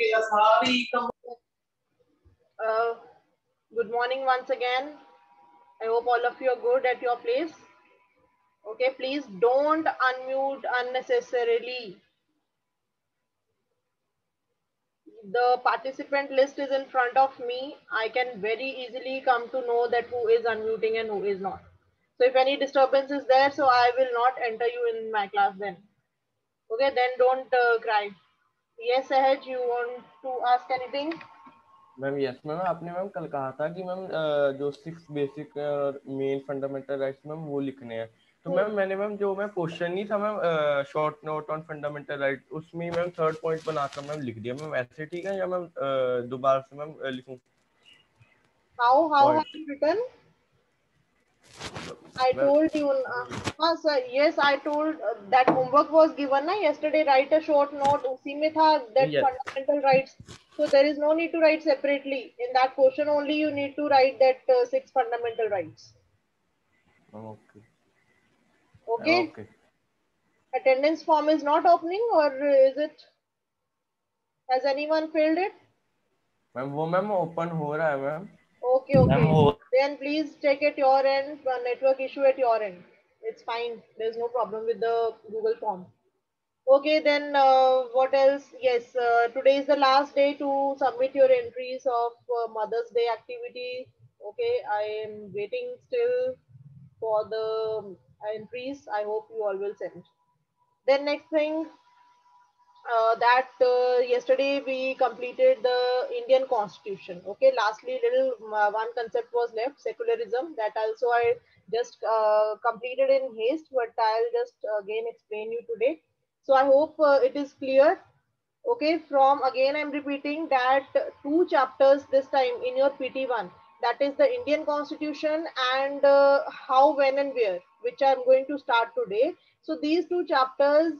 Uh, Good morning once again. I hope all of you are good at your place. Okay, please don't unmute unnecessarily. The participant list is in front of me. I can very easily come to know that who is unmuting and who is not. So if any disturbance is there, so I will not enter you in my class then. Okay, then don't cry. Yes, Sahaj, you want to ask anything? Ma'am yes ma'am आपने ma'am कल कहा था कि ma'am जो 6 basic और main fundamental rights ma'am वो लिखने हैं तो मैम मैंने मैम जो मैं क्वेश्चन नहीं था ma'am short note on fundamental right उसमें मैम थर्ड पॉइंट बनाकर मैम लिख दिया मैम ऐसे ठीक है या मैम दोबारा से मैम लिखूं How have point you written? I ma'am told you, sir, yes, I told that homework was given na yesterday. Write a short note. उसी में था that yes fundamental rights. So there is no need to write separately. In that question only, you need to write that 6 fundamental rights. Okay Okay. Okay Attendance form is not opening, or is it? Has anyone filled it? Ma'am वो ma'am open हो रहा है ma'am Okay, okay. Then please check at your end. Network issue at your end. It's fine. There's no problem with the Google form. Okay, then what else? Yes, today is the last day to submit your entries of Mother's Day activity. Okay, I am waiting still for the entries. I hope you all will send. Then next thing, that yesterday we completed the Indian Constitution. Okay, lastly, little one concept was left, secularism. That also I just completed in haste, but I'll just again explain you today. So I hope it is clear. Okay, from again I'm repeating that two chapters this time in your PT1. That is the Indian Constitution and how, when, and where, which I'm going to start today. So these two chapters.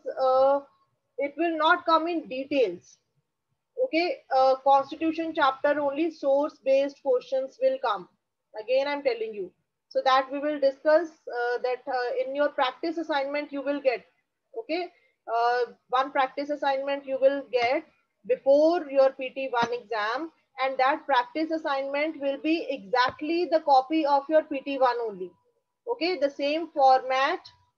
It will not come in details. Okay, constitution chapter only source based questions will come. Again, I'm telling you. So that we will discuss that in your practice assignment you will get. Okay, one practice assignment you will get before your PT1 exam, and that practice assignment will be exactly the copy of your PT1 only. Okay, the same format,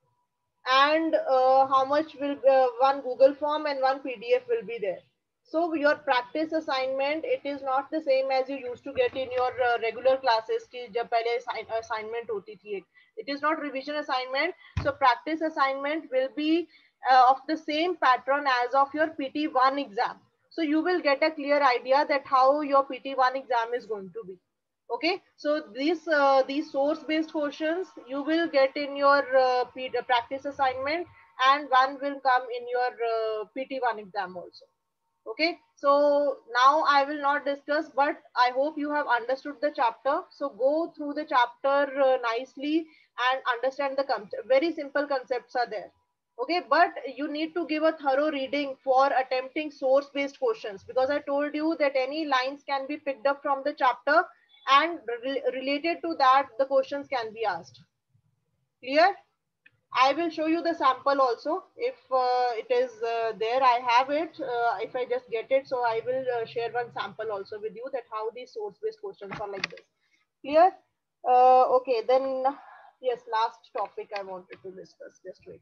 and how much will one Google form and one PDF will be there. So your practice assignment, it is not the same as you used to get in your regular classes कि जब पहले assignment होती थी एक. It is not revision assignment. So practice assignment will be of the same pattern as of your PT1 exam. So you will get a clear idea that how your PT1 exam is going to be. Okay, so these source based questions you will get in your practice assignment, and one will come in your PT1 exam also. Okay, so now I will not discuss, but I hope you have understood the chapter. So go through the chapter nicely and understand the concept. Very simple concepts are there. Okay, but you need to give a thorough reading for attempting source based questions, because I told you that any lines can be picked up from the chapter, and related to that the questions can be asked. Clear? I will show you the sample also if it is there. I have it. If I just get it, so I will share one sample also with you, that how these source based questions are like this. Clear? Okay, then yes, last topic I wanted to discuss. Just wait.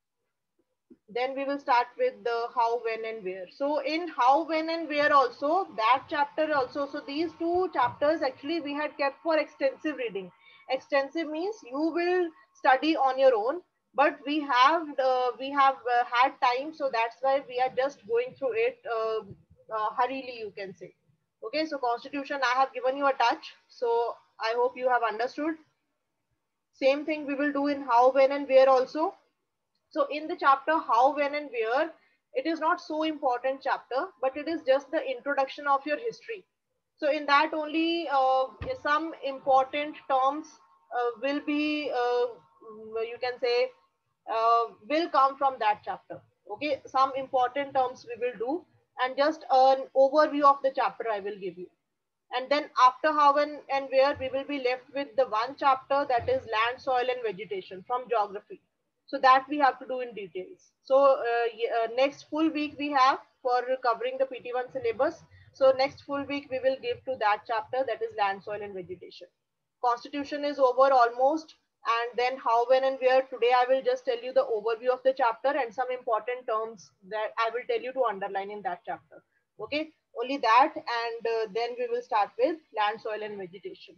Then we will start with the how, when, and where. So in how, when, and where also, that chapter also, so these two chapters actually we had kept for extensive reading. Extensive means you will study on your own, but we have had time, so that's why we are just going through it hurriedly, you can say. Okay, so constitution I have given you a touch, so I hope you have understood. Same thing we will do in how, when, and where also. So in the chapter how, when, and where, it is not so important chapter, but it is just the introduction of your history. So in that only some important terms will be, you can say, will come from that chapter. Okay, some important terms we will do, and just an overview of the chapter I will give you. And then after how, and where, we will be left with the one chapter, that is land, soil, and vegetation from geography. So that we have to do in details. So next full week we have, for covering the PT1 syllabus. So next full week we will give to that chapter, that is land, soil and vegetation. Constitution is over almost, and then how, when and where. Today I will just tell you the overview of the chapter and some important terms that I will tell you to underline in that chapter. Okay, only that, and then we will start with land, soil and vegetation.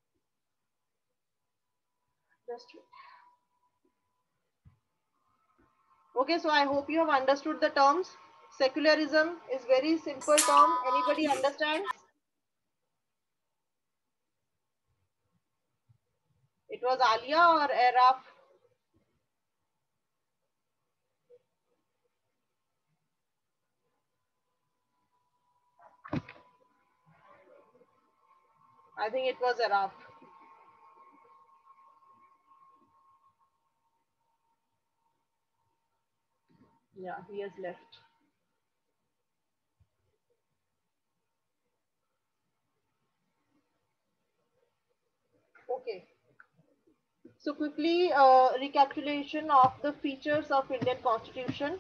Just wait. Okay, so I hope you have understood the terms. Secularism is very simple term. Anybody understand? It was Alia or Araf? I think it was Araf. Yeah, he has left. Okay. So quickly, recapitulation of the features of Indian Constitution.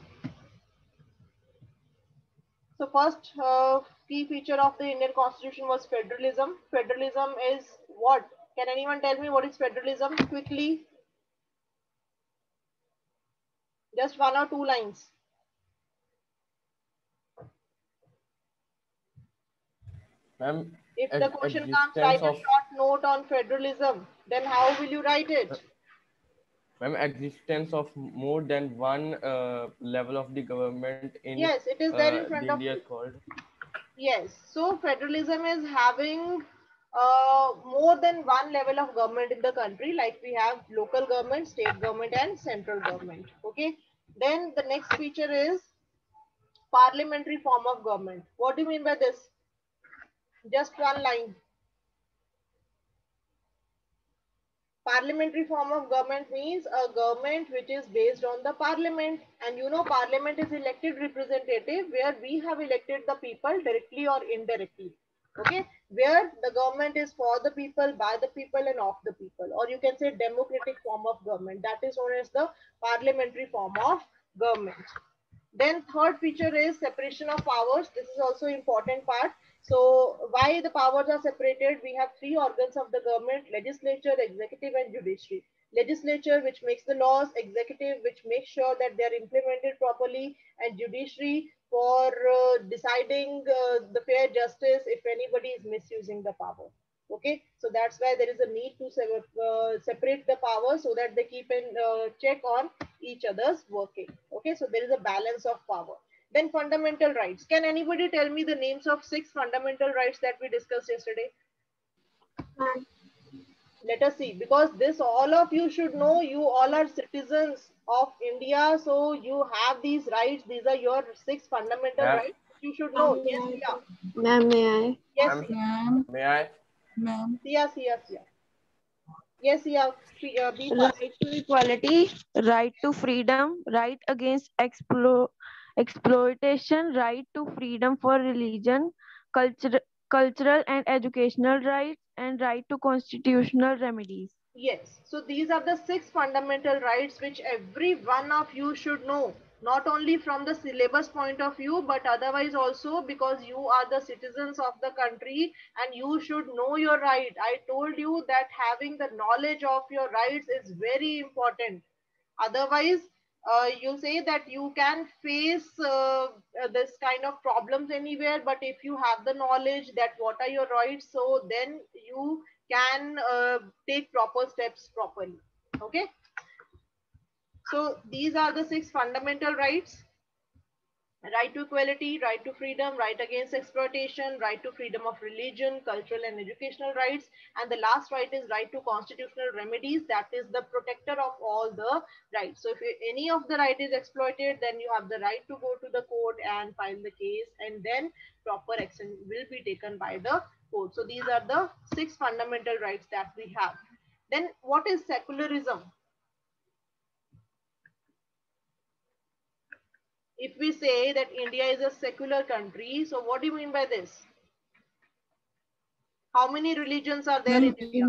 So first key feature of the Indian Constitution was federalism. Federalism is what? Can anyone tell me what is federalism? Quickly. Just one or two lines. Ma'am, if the question comes, write a short note on federalism, then how will you write it? Ma'am, existence of more than one level of the government in yes, it is there in front the of India you. is called. Yes, so federalism is having more than one level of government in the country, like we have local government, state government and central government. Okay, then the next feature is parliamentary form of government. What do you mean by this? Just one line. Parliamentary form of government means a government which is based on the parliament, and you know parliament is elected representative where we have elected the people directly or indirectly. Okay, where the government is for the people, by the people and of the people, or you can say democratic form of government, that is known as the parliamentary form of government. Then third feature is separation of powers. This is also important part. So why the powers are separated? We have three organs of the government: legislature, executive and judiciary. Legislature which makes the laws, executive which makes sure that they are implemented properly, and judiciary for deciding the fair justice if anybody is misusing the power. Okay, so that's why there is a need to separate the power so that they keep in check on each other's working. Okay, so there is a balance of power. Then fundamental rights. Can anybody tell me the names of 6 fundamental rights that we discussed yesterday? Let us see, because this all of you should know. You all are citizens of India, so you have these rights. These are your 6 fundamental rights. You should know. Yes, Sia. Ma'am, may I? Yes, ma'am. May I? Ma'am. Sia. Yes, Sia. Be fast. Right to equality, right to freedom, right against exploitation, right to freedom for religion, cultural and educational rights, and right to constitutional remedies. Yes, so these are the 6 fundamental rights which every one of you should know, not only from the syllabus point of view, but otherwise also because you are the citizens of the country and you should know your right. I told you that having the knowledge of your rights is very important. Otherwise, you say that you can face this kind of problems anywhere, but if you have the knowledge that what are your rights, so then you can take proper steps properly. Okay, so these are the 6 fundamental rights: right to equality, right to freedom, right against exploitation, right to freedom of religion, cultural and educational rights, and the last right is right to constitutional remedies. That is the protector of all the rights. So if any of the right is exploited, then you have the right to go to the court and file the case, and then proper action will be taken by the court. So these are the 6 fundamental rights that we have. Then what is secularism? If we say that India is a secular country, so what do you mean by this? How many religions are there in India?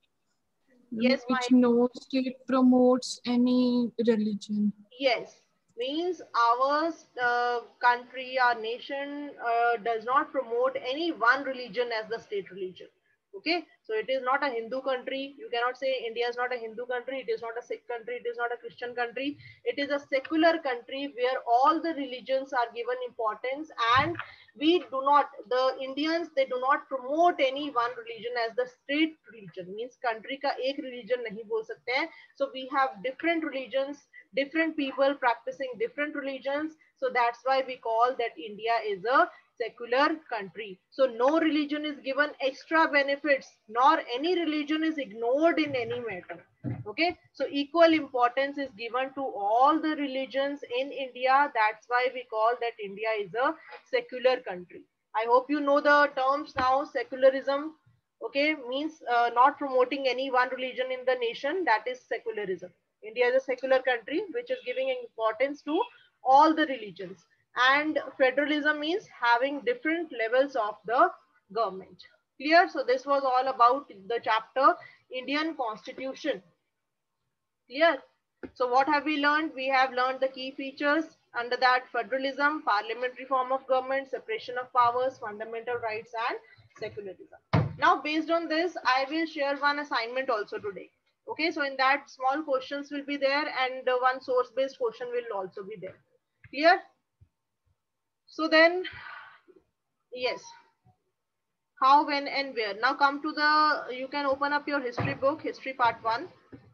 Which no state promotes any religion. Yes. means our country, our nation does not promote any one religion as the state religion. Okay, so it is not a Hindu country. You cannot say India is not a Hindu country. It is not a Sikh country. It is not a Christian country. It is a secular country where all the religions are given importance, and we do not, the Indians, they do not promote any one religion as the state religion. Means country का एक religion नहीं बोल सकते हैं. So we have different religions, different people practicing different religions. So that's why we call that India is a secular country. So no religion is given extra benefits, nor any religion is ignored in any matter. Okay, so equal importance is given to all the religions in India. That's why we call that India is a secular country. I hope you know the terms now. Secularism, okay, means not promoting any one religion in the nation. That is secularism. India is a secular country which is giving importance to all the religions. And federalism means having different levels of the government. Clear? So this was all about the chapter Indian Constitution. Clear? So what have we learned? We have learned the key features. Under that, federalism, parliamentary form of government, separation of powers, fundamental rights, and secularism. Now, based on this, I will share one assignment also today. Okay, so in that, small questions will be there, and one source-based question will also be there. Clear? So then, yes. How, when, and where. Now come to the, you can open up your history book, history part 1.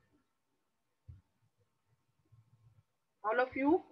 All of you.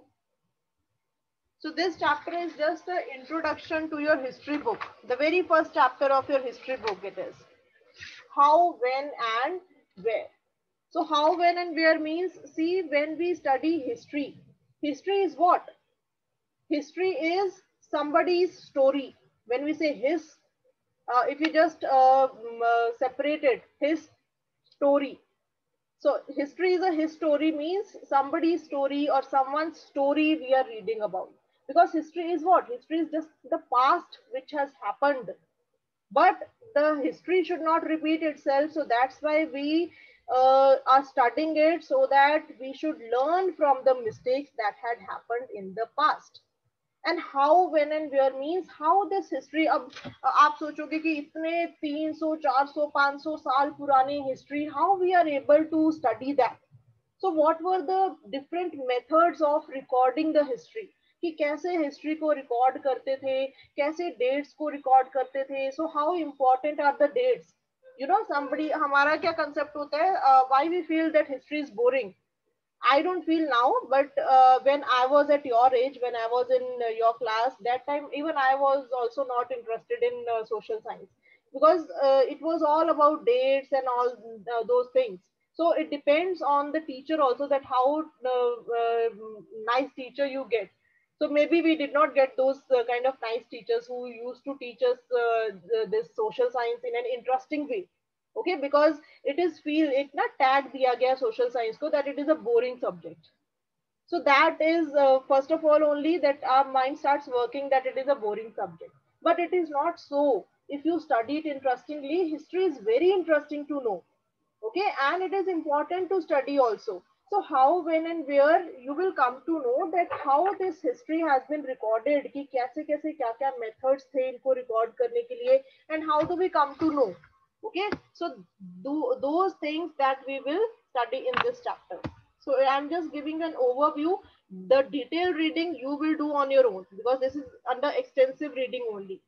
So this chapter is just an introduction to your history book. The very first chapter of your history book it is. How, when, and where. So how, when, and where means, see, when we study history, history is what? History is somebody's story. When we say his, if you just separate it, his story. So history is a his story means somebody's story or someone's story we are reading about. Because history is what? History is just the past which has happened. But the history should not repeat itself. So that's why we are studying it, so that we should learn from the mistakes that had happened in the past. And how, when, and where means how this history. अब आप सोचोगे कि इतने 300, 400, 500 साल पुरानी history, how we are able to study that? So what were the different methods of recording the history? कि कैसे history को रिकॉर्ड करते थे, कैसे डेट्स को रिकॉर्ड करते थे. So how important are the dates? You know somebody, हमारा क्या कंसेप्ट होता है, why we feel that history is boring. I don't feel now, but when I was at your age, when I was in your class, that time even I was also not interested in social science, because it was all about dates and all those things. So it depends on the teacher also, that how nice teacher you get. So maybe we did not get those kind of nice teachers who used to teach us this social science in an interesting way. Okay, because it is feel it not tag diya gaya social science ko that it is a boring subject. So that is first of all only that our mind starts working that it is a boring subject. But it is not so. If you study it interestingly, history is very interesting to know. Okay, and it is important to study also. So how, when, and where, you will come to know that how this history has been recorded, कि कैसे कैसे क्या क्या methods थे इनको record करने के लिए, and how do we come to know. Okay, so those things that we will study in this chapter. So I'm just giving an overview. The detailed reading you will do on your own, because this is under extensive reading only.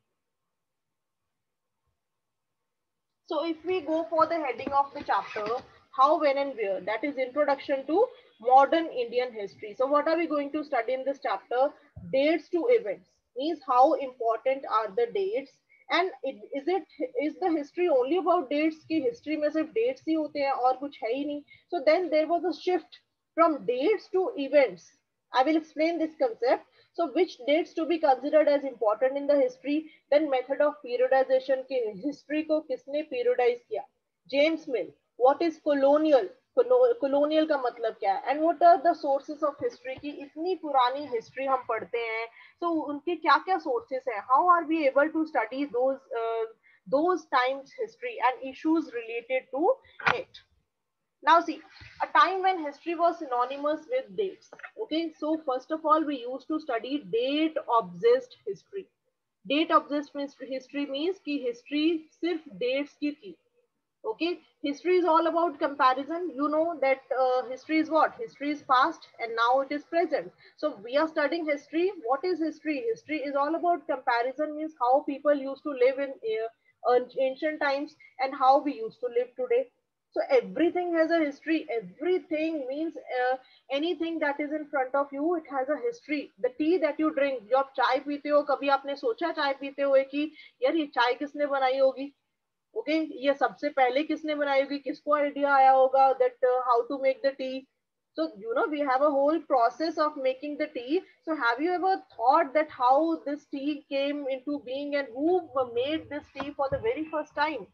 So if we go for the heading of the chapter, how, when, and where, that is introduction to modern Indian history. So what are we going to study in this chapter? Dates to events, means how important are the dates, and is the history only about dates ki history mein sirf dates hi hote hain aur kuch hai hi nahi. So then there was a shift from dates to events. I will explain this concept. So which dates to be considered as important in the history, then method of periodization ki history ko kisne periodize kiya. James Mill, what is colonial, colonial का मतलब क्या है, and what are the sources of history की इतनी पुरानी history हम पढ़ते हैं, so उनके क्या क्या sources हैं, how are we able to study those times history and issues related to it. Now see, a time when history was synonymous with dates. Okay, so first of all, we used to study date obsessed history. Date obsessed history means कि history सिर्फ dates की थी. Okay, history is all about comparison. You know that history is what? History is past and now it is present. So we are studying history. What is history? History is all about comparison, means how people used to live in ancient times and how we used to live today. So everything has a history. Everything means anything that is in front of you, it has a history. The tea that you drink, जो आप चाय पीते हो, कभी आपने सोचा चाय पीते हुए कि यार ये चाय किसने बनाई होगी? ओके, ये सबसे पहले किसने बनाई होगी, किसको आइडिया आया होगा that how to make the tea? So you know we have a whole process of making the tea. So have you ever thought that how this tea came into being and who made this tea for the very first time?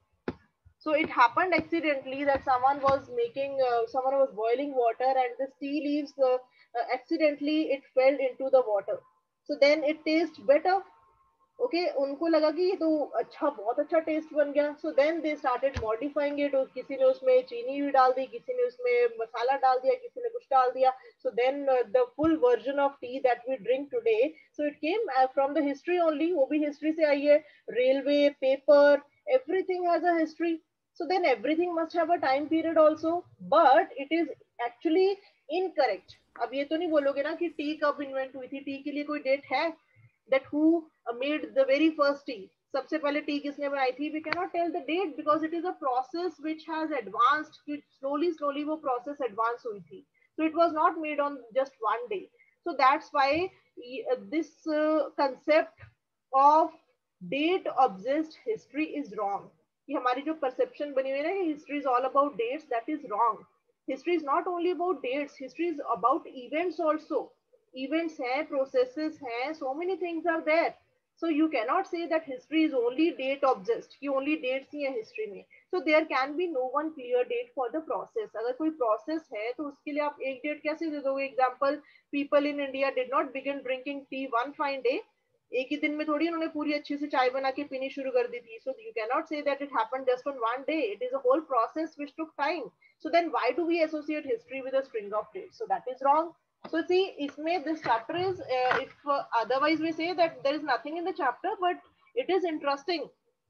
So it happened accidentally that someone was making, someone was boiling water and this tea leaves accidentally it fell into the water. So then it tastes better. Okay उनको लगा कि ये तो अच्छा, बहुत अच्छा taste बन गया. So then they started modifying it. किसी ने उसमें चीनी भी डाल दी, किसी ने उसमें मसाला डाल दिया, किसी ने कुछ डाल दिया. So then the full version of tea that we drink today, so it came from the history only. वो भी हिस्ट्री से आई है. Railway, paper, everything has a history. So then everything must have a time period also, but it is actually incorrect. अब ये तो नहीं बोलोगे ना कि टी कब इन्वेंट हुई थी, टी के लिए कोई डेट है? That who made the very first tea, सबसे पहले टी किसने बनाई थी? We cannot tell the date because it is a process which has advanced. Slowly वो process advance हुई थी. So it was not made on just one day. So that's why this concept of date obsessed history is wrong. कि हमारी जो perception बनी हुई है ना, history is all about dates, that is wrong. History is not only about dates, history is about events also. Events हैं, processes हैं, so many things are there. So you cannot say that history is only date obsessed, कि only dates ही है history में. So there can be no one clear date for the process. अगर कोई process है तो उसके लिए आप एक date कैसे दे दोगे? Example, people in India did not begin drinking tea one fine day. एक ही दिन में थोड़ी उन्होंने पूरी अच्छी से चाय बना के पीनी शुरू कर दी थी. So you cannot say that it happened just on one day. It is a whole process which took time. So then why do we associate history with a string of dates? So that is wrong. So see, इसमें this chapter is, if otherwise we say that there is nothing in the chapter, but it is interesting.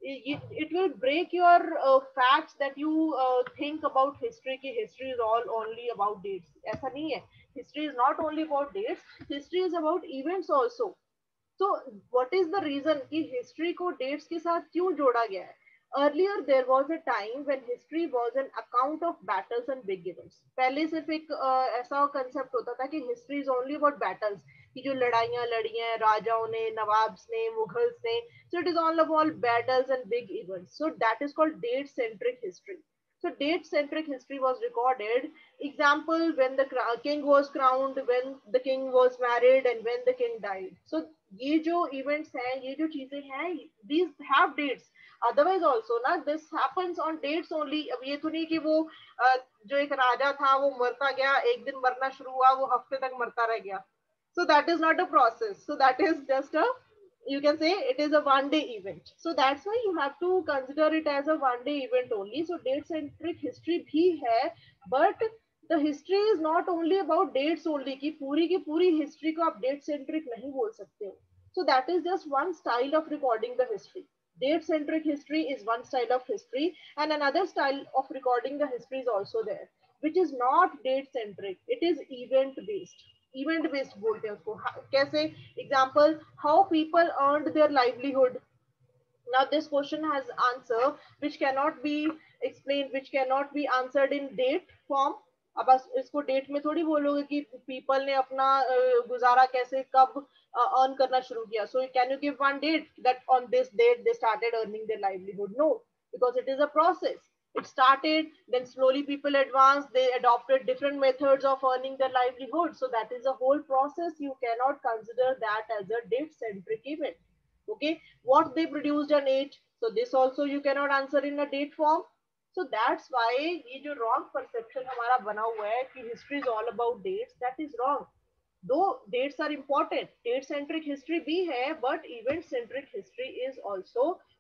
It will break your facts that you think about history, कि history is all only about dates. ऐसा नहीं है. History is not only about dates. History is about events also. So what is the reason कि history को dates के साथ क्यों जोड़ा गया है? Earlier there was a time when history was an account of battles and big events. पहले सिर्फ एक ऐसा concept होता था कि history is only about battles, कि जो लड़ाइयाँ लड़ी हैं राजाओं ने, नवाब्स ने, मुगल्स ने. So it is all about battles and big events. So that is called date centric history. So date centric history was recorded. Example, when the king was crowned, when the king was married, and when the king died. So ये जो events हैं, ये जो चीजें हैं, these have dates. Otherwise also ना, this happens on dates only. अब ये तो नहीं कि वो जो एक राजा था वो मरता गया, एक दिन मरना शुरू हुआ, वो हफ्ते तक मरता रह गया. So that is not a process. So that is just a, you can say it is a one day event. So that's why you have to consider it as a one day event only. So date centric history भी है, but the history is not only about dates only, कि पूरी history को आप date centric नहीं बोल सकते हो. So that is just one style of recording the history. Date centric history is one style of history, and another style of recording the history is also there, which is not date centric. It is event based. Event based बोलते हैं उसको. कैसे? Example, how people earned their livelihood. Now this question has answer which cannot be explained, which cannot be answered in date form. अब बस इसको date में थोड़ी बोलोगे कि पीपल ने अपना गुजारा कैसे, कब अर्न करना शुरू किया. So can you give one date that on this date they started earning their livelihood? No, because it is a process. It started, then slowly people advanced, they adopted different methods of earning their livelihood. So that is a whole process. You cannot consider that as a date centric event. Okay, what they produced and ate, so this also you cannot answer in a date form. So that's why ये जो wrong perception हमारा बना हुआ है कि history is all about dates, that is wrong. Though dates are important, date centric history भी है, but event centric history is also there.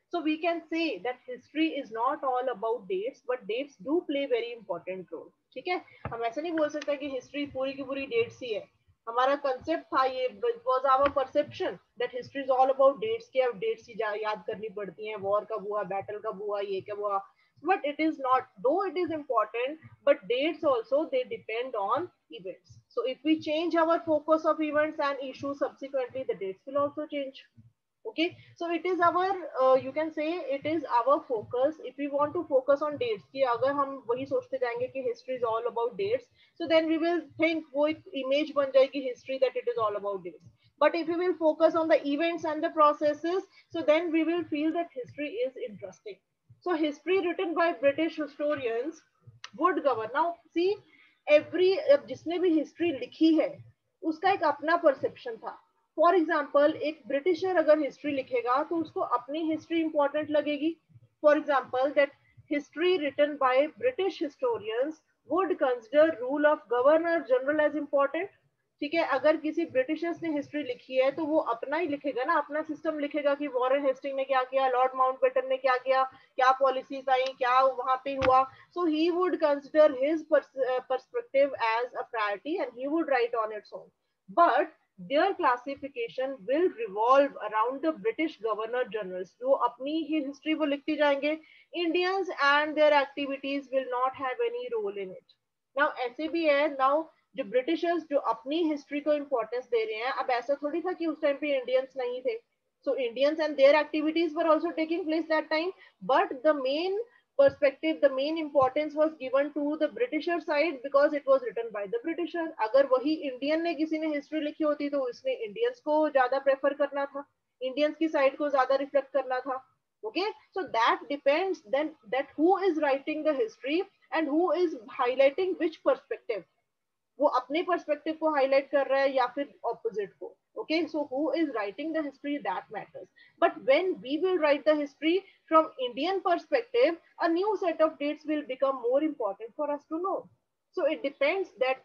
So we can say that history is not all about dates, but dates do play very important role. ठीक है, हम ऐसा नहीं बोल सकते कि हिस्ट्री पूरी की पूरी डेट्स ही है. हमारा कंसेप्ट था ये, was our perception that history is all about dates, कि अब dates ही याद करनी पड़ती हैं, war कब हुआ, battle कब हुआ, ये कब हुआ. But it is not, though it is important, but dates also, they depend on events. So if we change our focus of events and issues subsequently, the dates will also change. Okay, so it is our you can say it is our focus. If we want to focus on dates, कि अगर हम वही सोचते जाएंगे कि history is all about dates, so then we will think वो एक image बन जाएगी history that it is all about dates. But if we will focus on the events and the processes, so then we will feel that history is interesting. So history written by British historians would govern. Now see, every जिसने भी history लिखी है उसका एक अपना perception था. For example एक Britisher अगर हिस्ट्री लिखेगा तो उसको अपनी हिस्ट्री इंपॉर्टेंट लगेगी. For example that history written by British historians would consider rule of governor general as important. ठीक है, अगर किसी ब्रिटिशर्स ने हिस्ट्री लिखी है तो वो अपना ही लिखेगा ना, अपना सिस्टम लिखेगा कि वॉरेन हेस्टिंग ने क्या किया, लॉर्ड माउंटबेटन ने क्या किया, क्या पॉलिसीज आई, क्या वहां पे हुआ. So he would consider his perspective as a priority and he would write on its own. But their classification will revolve around the British Governor Generals. जो अपनी ही हिस्ट्री वो लिखती जाएंगे. Indians and their activities will not have any role in it. Now ऐसे भी है, now जो Britishers जो अपनी हिस्ट्री को इम्पोर्टेंस दे रहे हैं, अब ऐसा थोड़ी था कि उस टाइम पे इंडियंस नहीं थे. So Indians and their activities were also taking place that time, but the main perspective, the main importance was given to the Britisher side because it was written by the Britisher. अगर वही Indian ने किसी ने history लिखी होती तो इसने Indians को ज्यादा प्रेफर करना था, इंडियंस की साइड को ज्यादा रिफ्लेक्ट करना था. Okay, so that depends then that who is writing the history and who is highlighting which perspective. वो अपने पर्सपेक्टिव को हाईलाइट कर रहा है या फिर ऑपोजिट को. Okay, so who is writing the history, that matters. But when we will write the history from Indian perspective, a new set of dates will become more important for us to know. So it depends that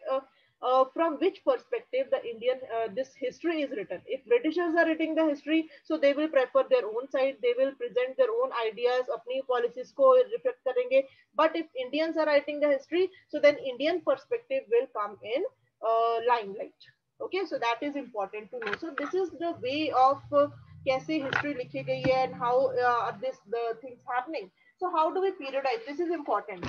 from which perspective the Indian this history is written. If Britishers are writing the history, so they will prefer their own side, they will present their own ideas, अपनी policies को reflect करेंगे. But if Indians are writing the history, so then Indian perspective will come in limelight. Okay, so that is important to know. So this is the way of कैसे history लिखी गई है and how the things happening. So how do we periodize? This is important.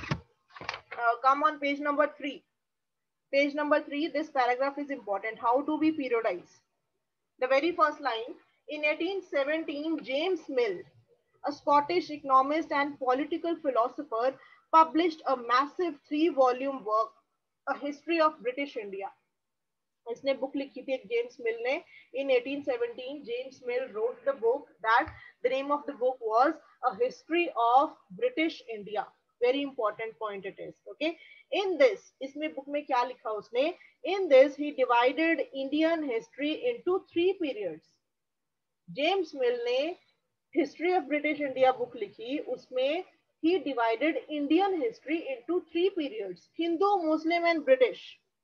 Come on page number 3. Page number 3, this paragraph is important. How do we periodize? The very first line, in 1817, James Mill, a Scottish economist and political philosopher, published a massive 3-volume work, A History of British India. इसने book लिखी थी James Mill ने in 1817. James Mill wrote the book that the name of the book was A History of British India. Very important point it is. Okay, in this, इसमें book में क्या लिखा उसने? In this he divided Indian history into 3 periods. James Mill ने history of British India book लिखी, उसमें he divided Indian history into 3 periods: Hindu, Muslim and British.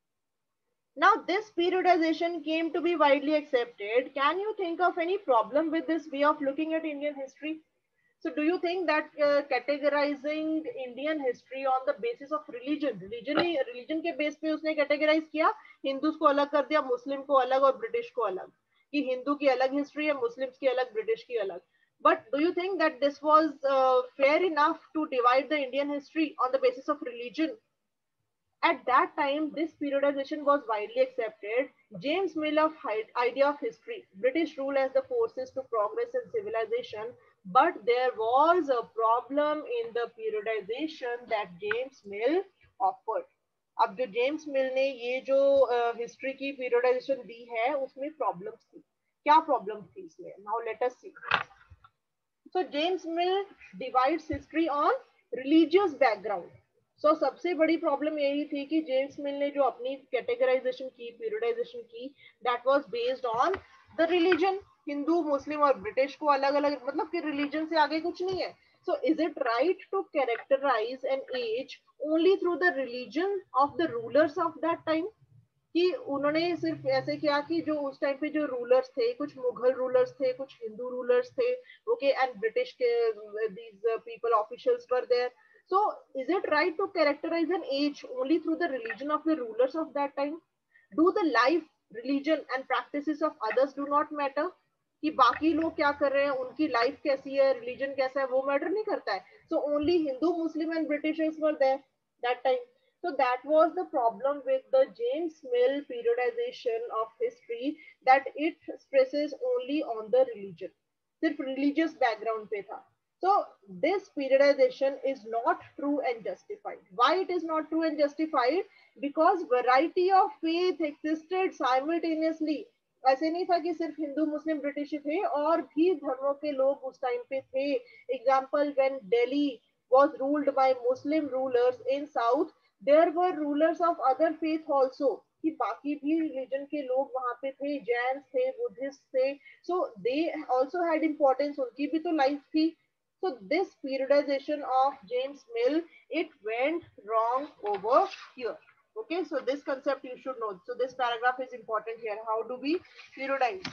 Now this periodization came to be widely accepted. Can you think of any problem with this way of looking at Indian history? So do you think that categorizing Indian history on the basis of religion के base पे उसने categorize किया, Hindus को अलग कर दिया, मुस्लिम को अलग और ब्रिटिश को अलग, कि हिंदू की अलग हिस्ट्री है, मुस्लिम्स की अलग, ब्रिटिश की अलग. But do you think that this was fair enough to divide the Indian history on the basis of religion? At that time, this periodization was widely accepted. James Mill's idea of history, British rule as the forces to progress in civilization, but there was a problem in the periodization that James Mill offered. अब जो James Mill ने ये जो history की periodisation दी है उसमें problems थी. क्या प्रॉब्लम्स थी इसमें? Now let us see. So James Mill divides history on religious background. सो सबसे बड़ी प्रॉब्लम यही थी कि जेम्स मिल ने जो अपनी कैटेगराइजेशन की, पीरियडाइजेशन की, that was based on the religion. Hindu, Muslim और ब्रिटिश को अलग अलग, मतलब कि रिलीजन से आगे कुछ नहीं है. So is it right to characterize an age only through the religion of the rulers of that time? कि उन्होंने सिर्फ ऐसे किया कि जो उस टाइम पे जो रूलर्स थे, कुछ मुगल रूलर्स थे, कुछ हिंदू रूलर्स थे, ओके, एंड ब्रिटिश के these people officials were there. So is it right to characterize an age only through the religion of the rulers of that time? Do the life, religion and practices of others do not matter? कि बाकी लोग क्या कर रहे हैं, उनकी life कैसी है, रिलीजन कैसा है, वो मैटर नहीं करता है. So only Hindu, Muslim and Britishers were there that time. So that was the problem with the James Mill periodization of history, that it stresses only on the religion. सिर्फ religious background पे था. So this periodization is not true and justified. Why it is not true and justified? Because variety of faith existed simultaneously. ऐसे नहीं था कि सिर्फ हिंदू, मुस्लिम, British थे, और भी धर्मों के लोग उस टाइम पे थे. Example, when Delhi was ruled by Muslim rulers in south, there were rulers of other faith also, कि बाकी भी रिलीजन के लोग वहां पे थे, जैन थे, बुद्धिस्ट थे. So they also had importance, उनकी भी तो लाइफ थी. So this periodization of James Mill, it went wrong over here. Okay, so this concept you should know. So this paragraph is important here. How do we periodize?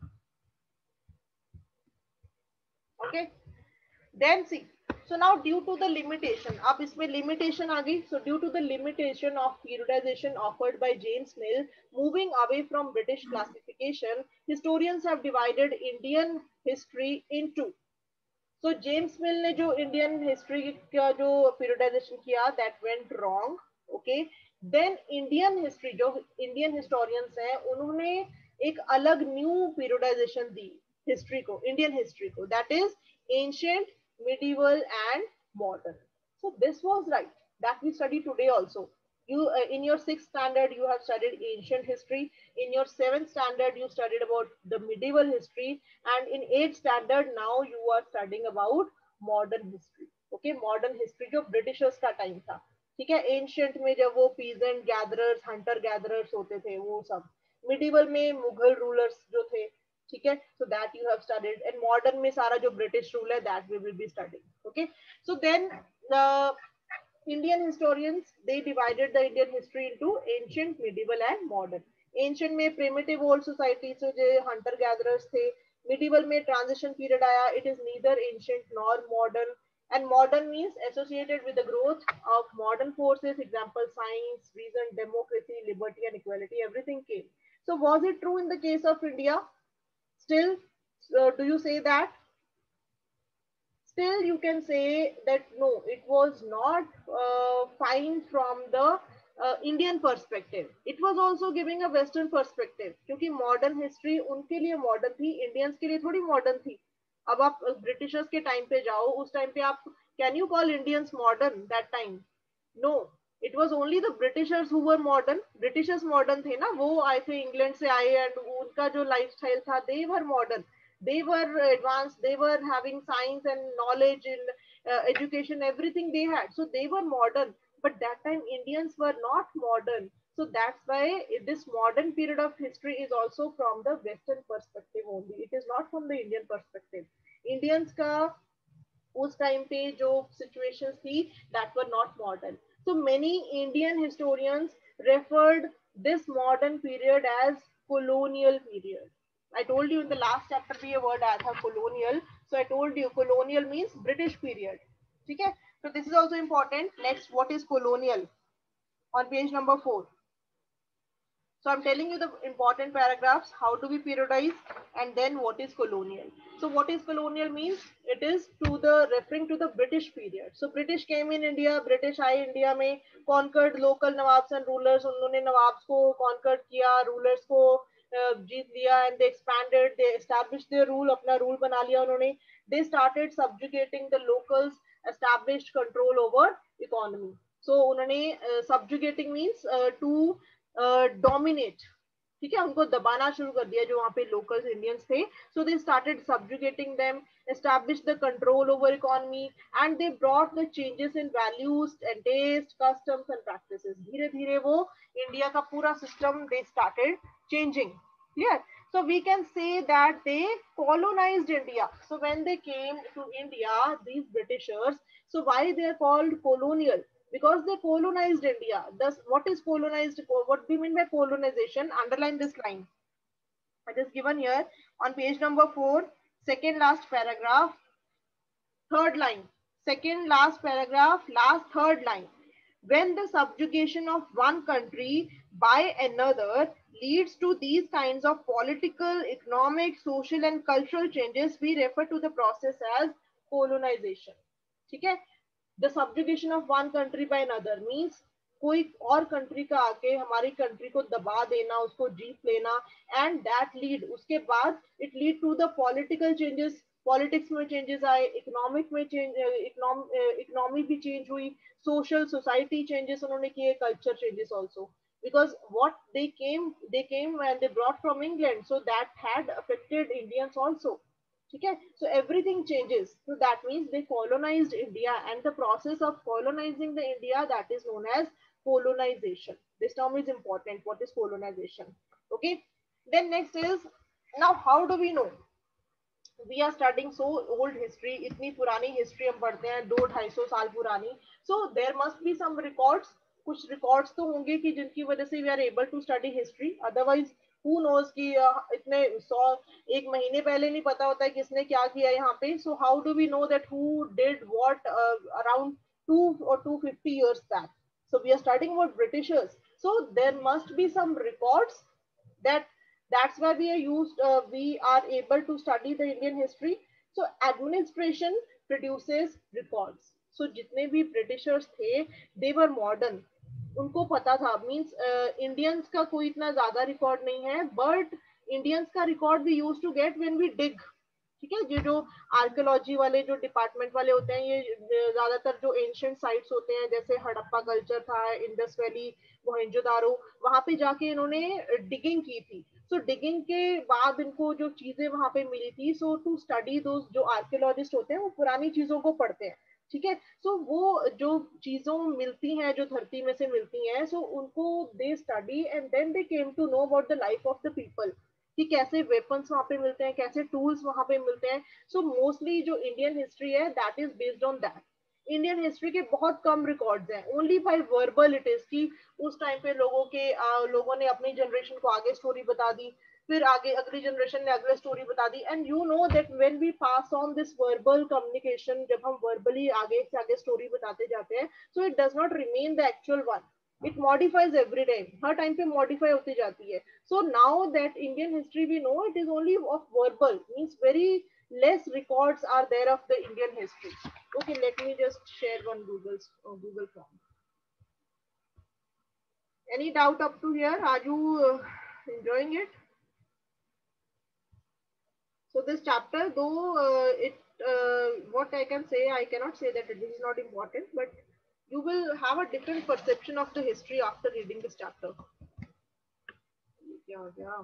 Okay, then see. So now due to the limitation, अब इसमें limitation आ गई. So due to the limitation of periodization offered by James Mill, moving away from British classification, historians have divided Indian history into. So James Mill ने जो Indian history का जो periodization किया, that went wrong. Okay, then Indian history, जो Indian historians हैं, उन्होंने एक अलग new periodization दी history को, Indian history को, that is ancient, medieval and modern. So this was right, that we study today also. You in your 6th standard you have studied ancient history, in your 7th standard you studied about the medieval history, and in 8th standard now you are studying about modern history. Okay, modern history जो Britishers का time था. ठीक है, ancient में जब वो peasant gatherers, Hunter gatherers होते थे, वो सब. मिडिवल में मुगल रूलर्स जो थे. ठीक है, so that you have studied, and modern में सारा जो ब्रिटिश रूल है, that we will be studying. Okay, so then the Indian historians, they divided the Indian history into ancient, medieval and modern. Ancient में primitive old society, so जो hunter gatherers थे. Medieval में transition period आया, it is neither ancient nor modern. And modern means associated with the growth of modern forces, example science, reason, democracy, liberty and equality, everything came. So was it true in the case of India? Still, do you say that? Still you can say that no, it was not fine from the Indian perspective. It was also giving a Western perspective, क्योंकि modern history उनके लिए modern थी, Indians के लिए थोड़ी modern थी. अब आप ब्रिटिशर्स के टाइम पे जाओ, उस टाइम पे आप, can you call Indians modern that time? No, it was only the Britishers who were modern. Britishers modern थे ना, वो आए थे इंग्लैंड से आए, and उनका जो लाइफस्टाइल था, they were modern. They were advanced, they were having science and knowledge in education, everything they had, so they were modern. But that time Indians were not modern. So that's why this modern period of history is also from the Western perspective only, it is not from the Indian perspective. Indians ka उस time पे जो situations थी, that were not modern. So many Indian historians referred this modern period as colonial period. I told you in the last chapter भी a word आया था colonial. So I told you colonial means British period. ठीक है, so this is also important. Next, what is colonial? On page number 4. So I'm telling you the important paragraphs. How do we periodize, and then what is colonial? So what is colonial means? It is to the referring to the British period. So British came in India. British आए India में, conquered local nawabs and rulers. उन्होंने नवाब्स को conquered किया, rulers को जीत लिया, and they expanded. They established their rule. अपना rule बना लिया उन्होंने. They started subjugating the locals. Established control over economy. So उन्होंने subjugating means to dominate. ठीक है, उनको दबाना शुरू कर दिया जो वहां पे लोकल्स इंडियंस थे. So they started subjugating them, established the control over economy, and they brought the changes in values and taste, customs and practices. धीरे धीरे वो इंडिया का पूरा system they started changing. Clear? So we can say that they colonized India. So when they came to India, these Britishers, so why they are called colonial? because they colonized India. Thus, what is colonized? What do you mean by colonization? Underline this line. It is given here on page number 4, second last paragraph, third line. Second last paragraph, last third line. When the subjugation of one country by another leads to these kinds of political, economic, social and cultural changes, we refer to the process as colonization. ठीक है? The subjugation of one country by another means कोई और country का आके हमारी country को दबा देना, उसको जीत लेना, एंड दैट लीड, उसके बाद it lead to the political changes, politics में चेंजेस आए, इकोनॉमिक में चेंज, इकोनॉमी भी चेंज हुई, सोशल सोसाइटी चेंजेस उन्होंने किए, culture changes also, because what they came and they brought from England, so that had affected Indians also. Okay, so everything changes. So that means they colonized India, and the process of colonizing the India, that is known as colonization. This term is important. What is colonization? Okay. Then next is, now how do we know? We are studying so old history, इतनी पुरानी history हम पढ़ते हैं, 200-250 साल पुरानी. So there must be some records. कुछ records तो होंगे कि जिनकी वजह से we are able to study history. Otherwise who knows कि इतने 100 एक महीने पहले नहीं पता होता है किसने क्या किया यहाँ पे. So how do we know that who did what around 2 or 250 years back? So we are studying about Britishers. So there must be some records that's why we are we are able to study the Indian history. So administration produces records. So जितने भी Britishers थे, they were modern. उनको पता था, means Indians का कोई इतना ज़्यादा record नहीं है, but Indians का record we used to get when we dig. ठीक है, ये जो आर्कियोलॉजी वाले जो डिपार्टमेंट वाले होते हैं, ये ज्यादातर जो एंशिएंट साइट्स होते हैं, जैसे हड़प्पा कल्चर था, इंडस वैली, मोहनजोदारो, वहां पे जाके इन्होंने डिगिंग की थी. सो डिगिंग के बाद इनको जो चीजें वहां पे मिली थी, सो टू स्टडी दो, जो आर्कियोलॉजिस्ट होते हैं वो पुरानी चीजों को पढ़ते हैं. ठीक है, सो वो जो चीजों मिलती हैं, जो धरती में से मिलती हैं, सो उनको they study and then they came to know about the life of the people, कि कैसे वेपन्स वहां पे मिलते हैं, कैसे टूल्स वहां पे मिलते हैं. सो मोस्टली जो इंडियन हिस्ट्री है, that is based on that. Indian history के बहुत कम रिकॉर्ड्स हैं, only by verbal it is, कि उस टाइम पे लोगों ने अपनी जनरेशन को आगे स्टोरी बता दी, फिर आगे अगली जनरेशन ने अगले स्टोरी बता दी. And you know that when we pass on this verbal communication, जब हम वर्बली आगे से आगे स्टोरी बताते जाते हैं, so it does not remain the actual one, it modifies every time, हर टाइम पे modify होती जाती है. So now that Indian history we know, it is only of verbal, means very less records are there of the Indian history. Okay, let me just share one Google form. Any doubt up to here? Are you enjoying it? So this chapter, though what I can say, I cannot say that it is not important, but you will have a different perception of the history after reading this chapter. Yeah.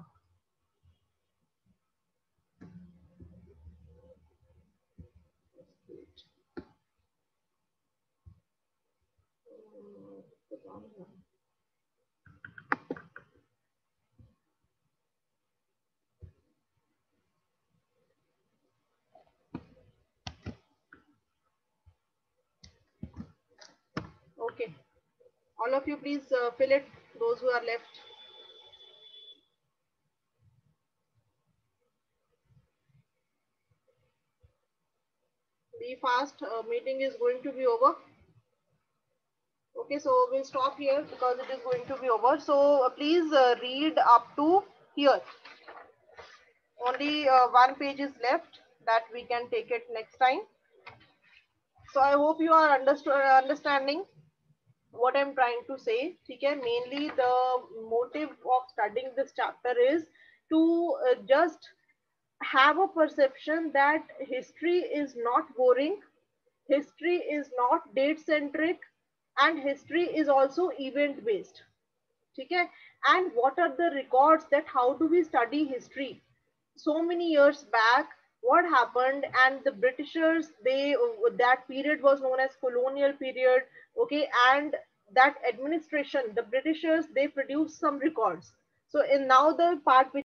Okay, all of you please fill it, those who are left. Be fast, meeting is going to be over. Okay, so we'll stop here because it is going to be over. So please read up to here. Only one page is left, that we can take it next time. So I hope you are understanding what I'm trying to say. Okay, mainly the motive of studying this chapter is to just have a perception that history is not boring, history is not date centric, and history is also event based. Okay, and what are the records, that how do we study history? So many years back, what happened, and the Britishers, that period was known as colonial period. Okay, and that administration, the Britishers, they produced some records. So in now the part which